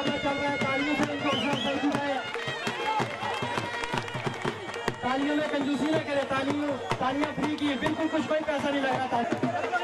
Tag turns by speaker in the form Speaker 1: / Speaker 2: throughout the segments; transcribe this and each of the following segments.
Speaker 1: मुकाबला चल रहा है, तालियों से इनको हौसला अफजाई की जाए। तालियों में कंजूसी न करें, तालियां फ्री की, बिल्कुल कुछ कोई पैसा नहीं लग रहा था।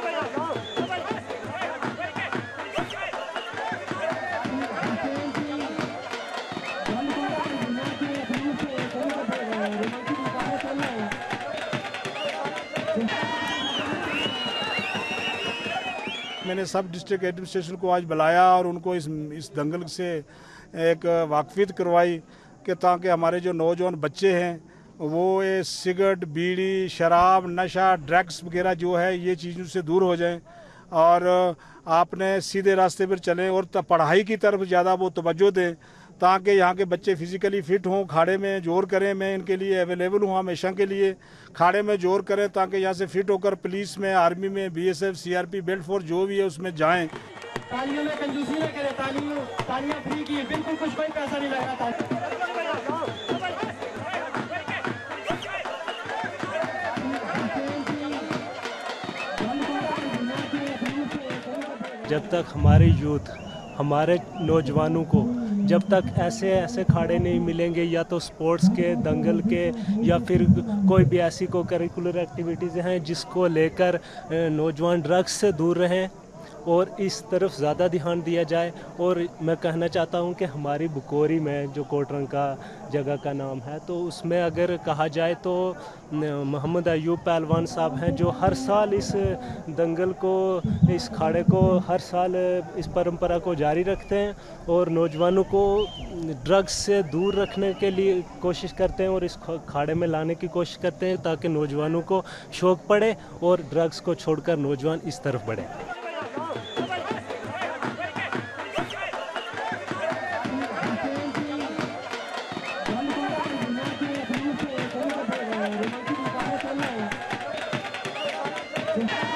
Speaker 2: मैंने सब डिस्ट्रिक्ट एडमिनिस्ट्रेशन को आज बुलाया और उनको इस दंगल से एक वाकफियत करवाई कि ताकि हमारे जो नौजवान बच्चे हैं वो ये सिगरेट, बीड़ी, शराब, नशा, ड्रग्स वगैरह जो है ये चीज़ों से दूर हो जाएं और आपने सीधे रास्ते पर चलें और पढ़ाई की तरफ ज़्यादा वो तवज्जो दें ताकि यहाँ के बच्चे फिजिकली फिट हों, खाड़े में जोर करें। मैं इनके लिए अवेलेबल हूँ हमेशा के लिए, खाड़े में जोर करें ताकि यहाँ से फिट होकर पुलिस में, आर्मी में, बीएसएफ, सीआरपी, बेल्ट फोर्स जो भी है उसमें जाएं।
Speaker 1: तालियों में कंजूसी न करें, तालियां फ्री की, बिल्कुल कुछ कोई पैसा नहीं लग रहा था।
Speaker 3: जब तक हमारे यूथ, हमारे नौजवानों को जब तक ऐसे ऐसे खाड़े नहीं मिलेंगे, या तो स्पोर्ट्स के, दंगल के, या फिर कोई भी ऐसी को करिकुलर एक्टिविटीज़ हैं जिसको लेकर नौजवान ड्रग्स से दूर रहें और इस तरफ ज़्यादा ध्यान दिया जाए। और मैं कहना चाहता हूं कि हमारी बुकोरी में जो कोटरंग का जगह का नाम है, तो उसमें अगर कहा जाए तो मोहम्मद अयूब पहलवान साहब हैं जो हर साल इस दंगल को, इस खाड़े को हर साल इस परंपरा को जारी रखते हैं और नौजवानों को ड्रग्स से दूर रखने के लिए कोशिश करते हैं और इस खाड़े में लाने की कोशिश करते हैं ताकि नौजवानों को शौक़ पड़े और ड्रग्स को छोड़कर नौजवान इस तरफ बढ़े।
Speaker 1: Yeah.